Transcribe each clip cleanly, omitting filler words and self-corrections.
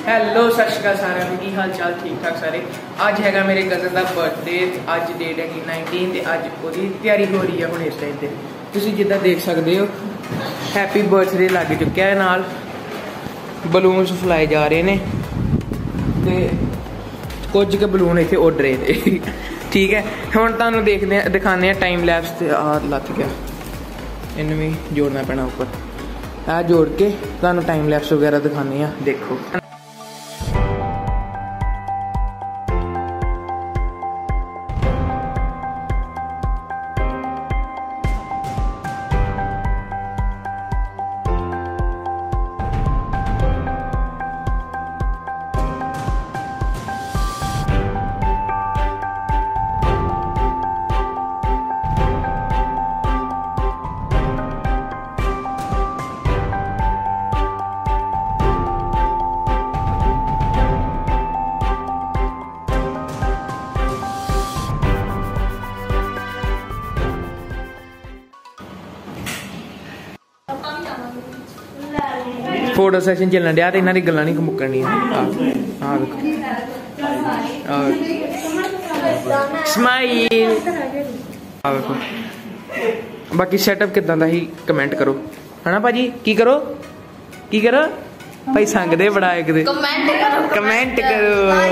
Hello ਸਤਿ ਸ਼੍ਰੀ ਅਕਾਲ ਸਾਰਿਆਂ ਨੂੰ, ਕੀ ਹਾਲ ਚਾਲ? ਠੀਕ ਠਾਕ ਸਾਰੇ। ਅੱਜ ਹੈਗਾ ਮੇਰੇ ਕਜ਼ਨ ਦਾ ਬਰਥਡੇ। ਅੱਜ ਡੇਟ ਹੈਗੀ 19 ਤੇ ਅੱਜ ਉਹਦੀ ਤਿਆਰੀ ਹੋ ਰਹੀ ਹੈ। ਹੁਣ ਇਸ ਟਾਈਮ ਤੇ ਤੁਸੀਂ ਜਿੱਦਾਂ ਦੇਖ ਸਕਦੇ ਹੋ ਹੈਪੀ ਬਰਥਡੇ ਲੱਗ ਚੁੱਕਿਆ ਹੈ, ਨਾਲ ਬਲੂਨਸ ਫਲਾਏ ਜਾ ਰਹੇ ਨੇ ਤੇ ਕੁਝ ਕੁ ਬਲੂਨ ਇੱਥੇ ਉੱਡ ਰਹੇ ਨੇ। ਠੀਕ ਹੈ, ਹੁਣ ਤੁਹਾਨੂੰ ਦਿਖਾਉਂਦੇ ਆ ਟਾਈਮ ਲੈਪਸ ਤੇ ਆ ਲੱਥ ਗਿਆ, ਇਹਨੂੰ ਵੀ ਜੋੜਨਾ ਪੈਣਾ ਉੱਪਰ। ਆ जोड़ के ਤੁਹਾਨੂੰ टाइम लैप्स वगैरह दिखाने हैं। देखो फोटो सैशन चलन दिया तो इन्हों की गल्लां नहीं मुक्कणियां। स्माइल। बाकी सैटअप किदां दा ही कमेंट करो, है ना भाजी? की करो भाई, संगदे बड़ा एक दे कमेंट करो।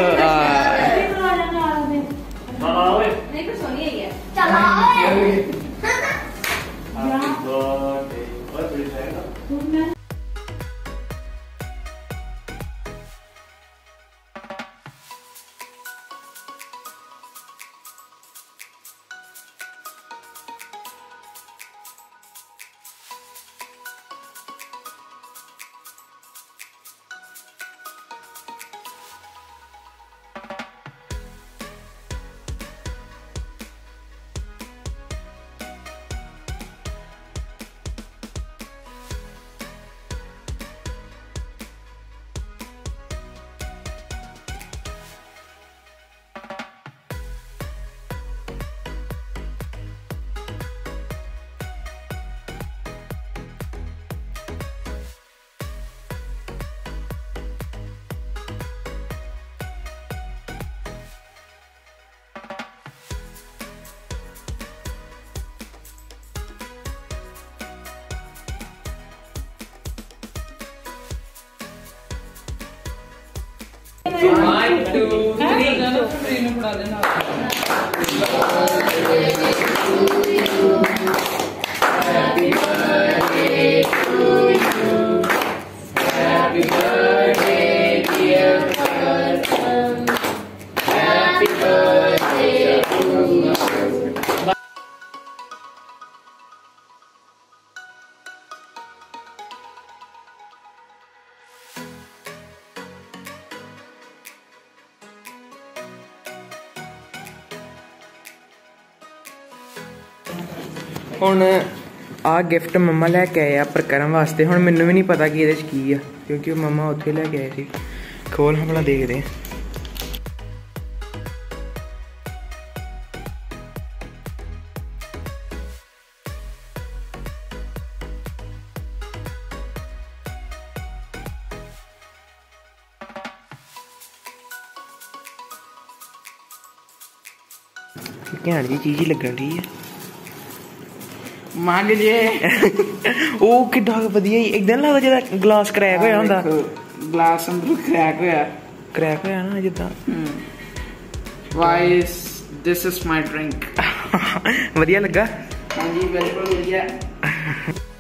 One, two, three. Happy birthday to you. Happy birthday, dear cousin. Happy birthday to you. ਹੁਣ ਆ गिफ्ट मम्मा लैके आए आ प्रकरण वास्ते। ਹੁਣ ਮੈਨੂੰ ਵੀ ਨਹੀਂ ਪਤਾ कि ਇਹਦੇ 'ਚ ਕੀ ਆ, ਕਿਉਂਕਿ ਉਹ मम्मा ਉੱਥੇ ਲੈ ਕੇ ਆਏ ਸੀ। ਖੋਲ ਹਾਂ ਭਲਾ, ਦੇਖਦੇ ਹਾਂ। ਘੈਂਟ जी चीज़ ही लगन डी है। ਮੰਗ ਜੇ ਉਹ ਕਿੱਡਾ ਵਧੀਆ ਇੱਕਦਮ ਲੱਗਦਾ ਜਿਹੜਾ ਗਲਾਸ ਕਰੈਕ ਹੋਇਆ ਹੁੰਦਾ। ਗਲਾਸ ਅੰਦਰੋਂ ਕਰੈਕ ਹੋਇਆ ਨਾ ਜਿੱਦਾਂ। Why this is my drink. ਵਧੀਆ ਲੱਗਾ? ਹਾਂਜੀ ਬਿਲਕੁਲ ਵਧੀਆ।